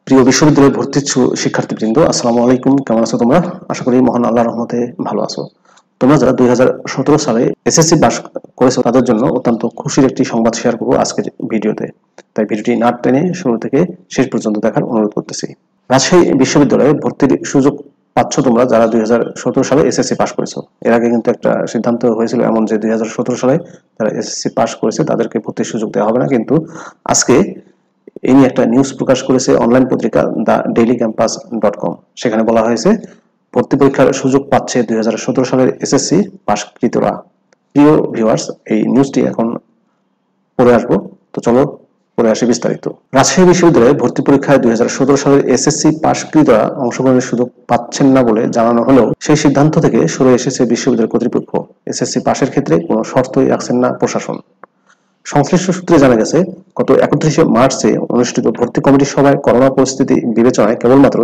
প্রিয় বিশ্ববিদ্যালয়ে ভর্তি ইচ্ছুক শিক্ষার্থীবৃন্দ, আসসালামু আলাইকুম। কেমন আছো তোমরা? আশা করি মহান আল্লাহর রহমতে ভালো আছো। তোমরা যারা 2017 সালে এসএসসি পাস করেছো তাদের জন্য অত্যন্ত খুশির একটি সংবাদ শেয়ার করবো আজকের ভিডিওতে। তাই ভিডিওটি না টেনে শুরু থেকে শেষ পর্যন্ত দেখার অনুরোধ করতেছি। রাজশাহী বিশ্ববিদ্যালয়ে ভর্তির সুযোগ পাচ্ছ তোমরা যারা 2017 সালে এসএসসি পাস করেছো। এর আগে কিন্তু একটা সিদ্ধান্ত হয়েছিল এমন যে 2017 সালে যারা এসএসসি পাস করেছে তাদেরকে ভর্তির সুযোগ দেওয়া হবে না, কিন্তু আজকে এই নিয়ে একটা নিউজ প্রকাশ করেছে অনলাইন পত্রিকা thedailycampus.com। সেখানে বলা হয়েছে ভর্তি পরীক্ষার সুযোগ পাচ্ছে 2017 সালের এসএসসি পাসকৃতরা। প্রিয় ভিউয়ার্স, এই নিউজটি এখন পড়ে আসবো, তো চলো পড়ে আসি বিস্তারিত। রাজশাহী বিশ্ববিদ্যালয়ে ভর্তি পরীক্ষায় 2017 সালের এসএসসি পাসকৃতরা অংশগ্রহণের সুযোগ পাচ্ছেন না বলে জানানো হলেও সেই সিদ্ধান্ত থেকে সরে এসেছে বিশ্ববিদ্যালয় কর্তৃপক্ষ। এসএসসি পাশের ক্ষেত্রে কোনো শর্তই রাখছেন না প্রশাসন। সংশ্লিষ্ট সূত্রে জানা গেছে, গত 31শে মার্চে অনুষ্ঠিত ভর্তি কমিটির সভায় করোনা পরিস্থিতি বিবেচনায় কেবলমাত্র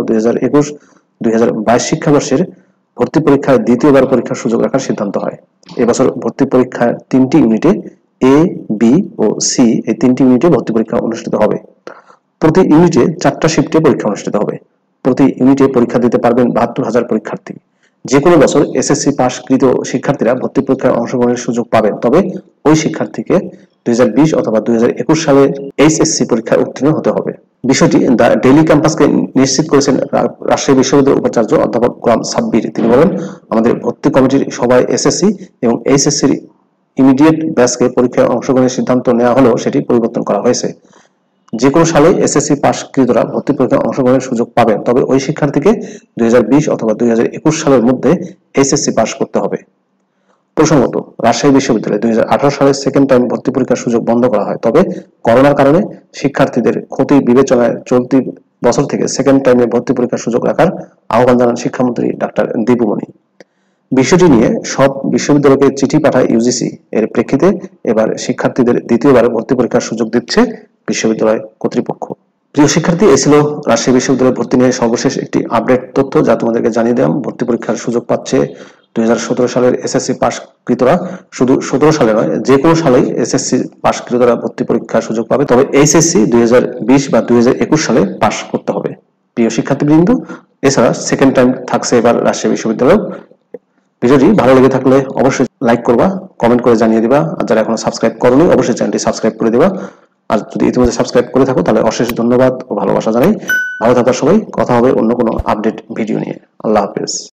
2021-2022 শিক্ষাবর্ষের ভর্তি পরীক্ষায় দ্বিতীয়বার পরীক্ষার সুযোগ রাখার সিদ্ধান্ত হয়। এবছর ভর্তি পরীক্ষার 3টি ইউনিটে এ, বি ও সি এই 3টি ইউনিটে ভর্তি পরীক্ষা অনুষ্ঠিত হবে। প্রতি ইউনিটে 4টা শিফটে পরীক্ষা অনুষ্ঠিত হবে। প্রতি ইউনিটে পরীক্ষা দিতে পারবেন 72,000 পরীক্ষার্থী। যে কোনো বছর এসএসসি পাসকৃত শিক্ষার্থীরা ভর্তি পরীক্ষায় অংশগ্রহণের সুযোগ পাবেন, তবে ওই শিক্ষার্থীকে 2020 অথবা 2021 সালের এইচএসসি পরীক্ষায় উত্তীর্ণ হতে হবে। বিষয়টি দ্য ডেইলি ক্যাম্পাসকে নিশ্চিত করেছেন রাজশাহী বিশ্ববিদ্যালয়ের উপাচার্য অধ্যাপক গোলাম সাব্বির। তিনি বলেন, আমাদের ভর্তি কমিটির সভায় এসএসসি এবং এইচএসসির ইমিডিয়েট ব্যাচকে পরীক্ষায় অংশগ্রহণের সিদ্ধান্ত নেওয়া হলেও সেটি পরিবর্তন করা হয়েছে। যে কোনো সালে এসএসসি পাসকৃতরা ভর্তি পরীক্ষায় অংশগ্রহণের সুযোগ পাবেন, তবে ওই শিক্ষার্থীকে 2020 অথবা 2021 সালের মধ্যে এইচএসসি পাস করতে হবে। প্রসঙ্গত, রাজশাহী বিশ্ববিদ্যালয়ে 2018 সালে সেকেন্ড টাইম ভর্তি পরীক্ষার সুযোগ বন্ধ করা হয়, তবে করোনার কারণে শিক্ষার্থীদের ক্ষতি বিবেচনায় চলতি বছর থেকে সেকেন্ড টাইমে ভর্তি পরীক্ষার সুযোগ রাখার আহ্বান জানান শিক্ষামন্ত্রী ডাক্তার দীপুমণি। বিষয়টি নিয়ে সব বিশ্ববিদ্যালয়কে চিঠি পাঠায় ইউজিসি। এর প্রেক্ষিতে এবার শিক্ষার্থীদের দ্বিতীয়বার ভর্তি পরীক্ষার সুযোগ দিচ্ছে বিশ্ববিদ্যালয় কর্তৃপক্ষ। প্রিয় শিক্ষার্থী, এই ছিল রাজশাহী বিশ্ববিদ্যালয়ের ভর্তি নিয়ে সর্বশেষ একটি আপডেট তথ্য যা তোমাদেরকে জানিয়ে দিলাম। ভর্তি পরীক্ষার সুযোগ পাচ্ছে 2017 সালের এসএসসি পাসকৃতরা। শুধু 17 সালে নয়, যে কোনো সালেই এসএসসি পাসকৃতরা ভর্তি পরীক্ষার সুযোগ পাবে, তবে এইচএসসি 2020 বা 2021 সালে পাস করতে হবে। প্রিয় শিক্ষার্থীবৃন্দ, এছাড়া সেকেন্ড টাইম থাকছে এবার রাজশাহী বিশ্ববিদ্যালয়। ভিডিওটি ভালো লেগে থাকলে অবশ্যই লাইক করবা, কমেন্ট করে জানিয়ে দিবা, আর যারা এখনো সাবস্ক্রাইব করোনি অবশ্যই চ্যানেলটি সাবস্ক্রাইব করে দিবা। আর যদি ইতিমধ্যে সাবস্ক্রাইব করে থাকো তাহলে অশেষ ধন্যবাদ ও ভালোবাসা জানাই। ভালো থাকার সবাই, কথা হবে অন্য কোনো আপডেট ভিডিও নিয়ে। আল্লাহ হাফেজ।